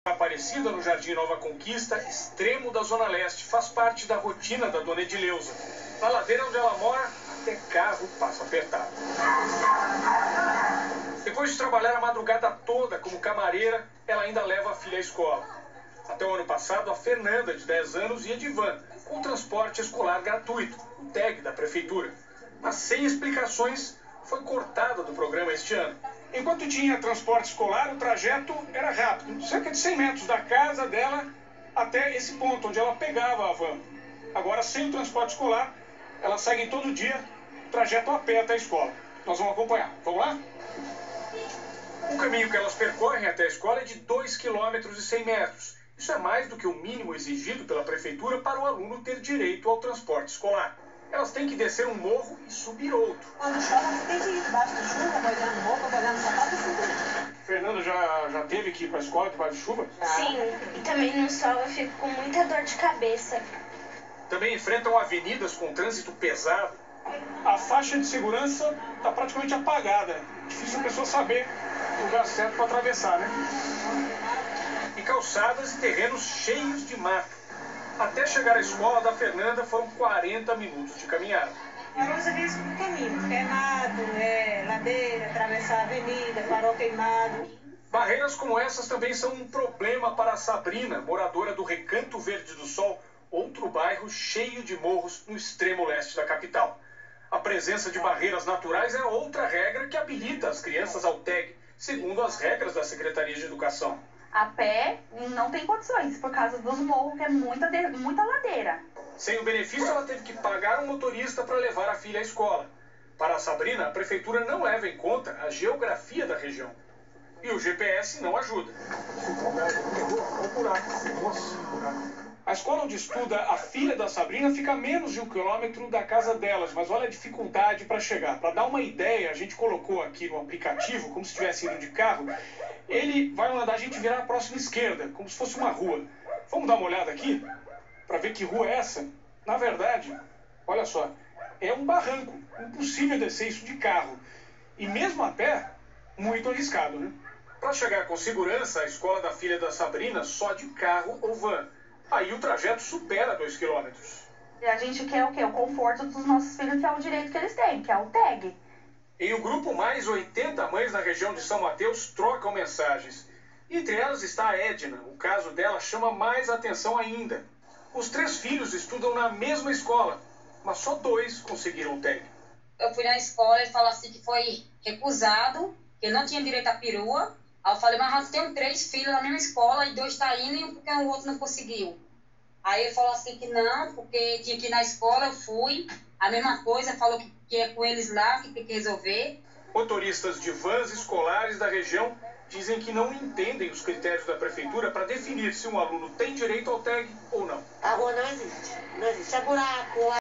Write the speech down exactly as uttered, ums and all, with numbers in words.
Aparecida no Jardim Nova Conquista, extremo da Zona Leste, faz parte da rotina da dona Edileuza. Na ladeira onde ela mora, até carro passa apertado. Depois de trabalhar a madrugada toda como camareira, ela ainda leva a filha à escola. Até o ano passado, a Fernanda, de dez anos, ia de van, com transporte escolar gratuito, o tag da prefeitura. Mas sem explicações, foi cortada do programa este ano. Enquanto tinha transporte escolar, o trajeto era rápido, cerca de cem metros da casa dela até esse ponto, onde ela pegava a van. Agora, sem o transporte escolar, ela segue todo dia o trajeto a pé até a escola. Nós vamos acompanhar. Vamos lá? O caminho que elas percorrem até a escola é de dois quilômetros e cem metros. Isso é mais do que o mínimo exigido pela prefeitura para o aluno ter direito ao transporte escolar. Elas têm que descer um morro e subir outro. Quando chove, você tem que ir debaixo da chuva, molhando roupa, molhando sapato, assim. Fernanda já, já teve que ir para a escola debaixo de chuva? Sim, e também no sol eu fico com muita dor de cabeça. Também enfrentam avenidas com trânsito pesado. A faixa de segurança está praticamente apagada. Difícil a pessoa saber o lugar certo para atravessar, né? E calçadas e terrenos cheios de mato. Até chegar à escola da Fernanda foram quarenta minutos de caminhada. Agora você vê isso no caminho, queimado, é, ladeira, atravessar a avenida, farol queimado. Barreiras como essas também são um problema para a Sabrina, moradora do Recanto Verde do Sol, outro bairro cheio de morros no extremo leste da capital. A presença de barreiras naturais é outra regra que habilita as crianças ao tag, segundo as regras da Secretaria de Educação. A pé não tem condições, por causa dos morros, que é muita, de, muita ladeira. Sem o benefício, ela teve que pagar um motorista para levar a filha à escola. Para a Sabrina, a prefeitura não leva em conta a geografia da região. E o G P S não ajuda. A escola onde estuda a filha da Sabrina fica a menos de um quilômetro da casa delas, mas olha a dificuldade para chegar. Para dar uma ideia, a gente colocou aqui no aplicativo, como se estivesse indo de carro, ele vai mandar a gente virar a próxima esquerda, como se fosse uma rua. Vamos dar uma olhada aqui, para ver que rua é essa? Na verdade, olha só, é um barranco, impossível descer isso de carro. E mesmo a pé, muito arriscado, né? Para chegar com segurança à escola da filha da Sabrina, só de carro ou van. Aí o trajeto supera dois quilômetros. E a gente quer o quê? O conforto dos nossos filhos, que é o direito que eles têm, que é o tag. Em um grupo, mais oitenta mães na região de São Mateus trocam mensagens. Entre elas está a Edna. O caso dela chama mais atenção ainda. Os três filhos estudam na mesma escola, mas só dois conseguiram o tag. Eu fui na escola e falou assim que foi recusado, que não tinha direito à perua. Aí eu falei, mas eu tenho três filhos na mesma escola e dois estão indo e porque o outro não conseguiu. Aí ele falou assim que não, porque tinha que ir na escola, eu fui. A mesma coisa, falou que, que é com eles lá, que tem que resolver. Motoristas de vans escolares da região dizem que não entendem os critérios da prefeitura para definir se um aluno tem direito ao tag ou não. A rua não existe. Não existe. É buraco,